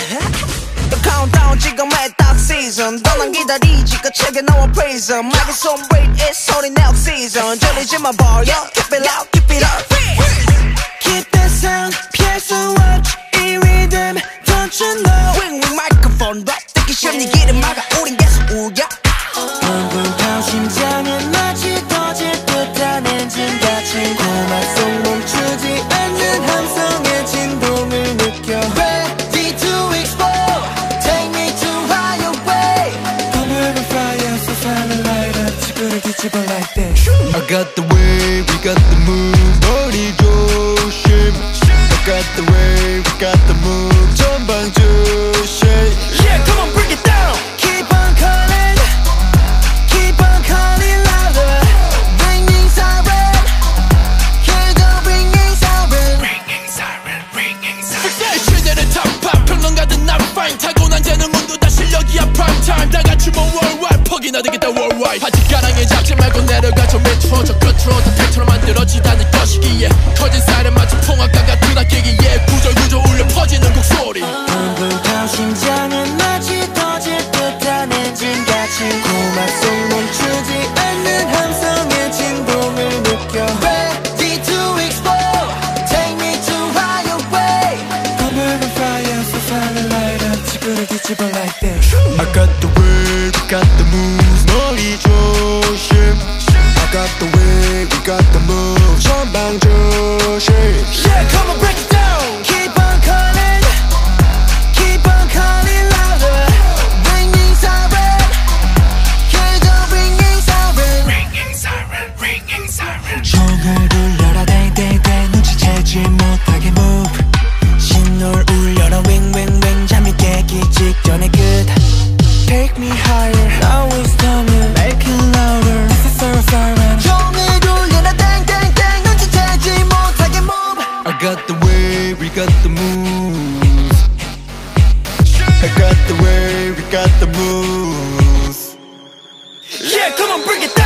The countdown 지금 딱 season 너만 기다리지 끝에게 너와 praise 막의 손브레이크 it's only now season 졸리지 마 boy keep it up keep it up keep that sound 피할 수 없지 이 rhythm don't you know ring ring microphone rap 듣기 싫은 네 길을 막아 우린 계속 우겨 붕붕 심장은 마치 터질 듯한 엔진같이 고막 속 멈추지 않는 함성의 진동을 느껴 Ready to explode Take me to higher way Bubble the fire so silent light up 지구를 뒤집어 like that I got the way, we got the move 머리 조심 I got the way, we got the move 전방 조심 Yeah, come on, break it down Keep on calling Keep on calling louder Ringing siren Hear the ringing siren Ringing siren, ringing siren 시대를 탑팝 평론가든 나를 fine 타고난 재능운도 다 실력이야 prime time 다 같이 뭐 worldwide 퍽이나 되겠다 worldwide 아직 가랑에 잡지 말고 내려가 저 밑으로 저 끝으로 더 팩트로 만들어지다는 것이기에 커진 사이렌 마치 풍악과 같은 악기기에 구절구절 울려 퍼지는 곡소리 붕붕 심장은 마치 터질 듯한 엔진같이 고막 속 멈추지 않는 함성의 진동을 느껴 Ready to explode Take me to higher way Bubble the fire so silent light up 지구를 뒤집어 like that I got the way, we got the moves 머리 조심 I got the way, we got the move 전방 조심 Yeah, come on, break it down Keep on calling Keep on calling louder Ringing siren Hear the ringing siren Ringing siren, ringing siren 종을 울려라 땡땡땡 눈치채지 못하게 move 신호를 울려라 윙 윙 윙 잠이 깨기 직전의 끝 Take me higher Now it's coming Make it louder This is our siren 종을 울려라 땡땡땡 눈치채지 못하게 move I got the way, we got the moves I got the way, we got the moves Yeah, come on, bring it down